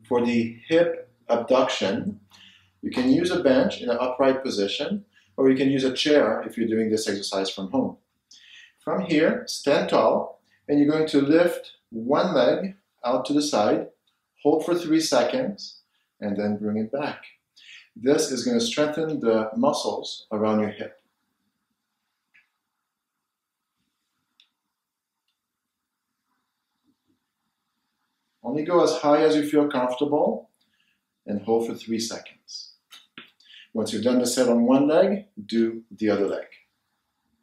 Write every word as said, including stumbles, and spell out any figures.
For the hip abduction, you can use a bench in an upright position, or you can use a chair if you're doing this exercise from home. From here, stand tall, and you're going to lift one leg out to the side, hold for three seconds, and then bring it back. This is going to strengthen the muscles around your hip. Only go as high as you feel comfortable and hold for three seconds. Once you've done the set on one leg, do the other leg.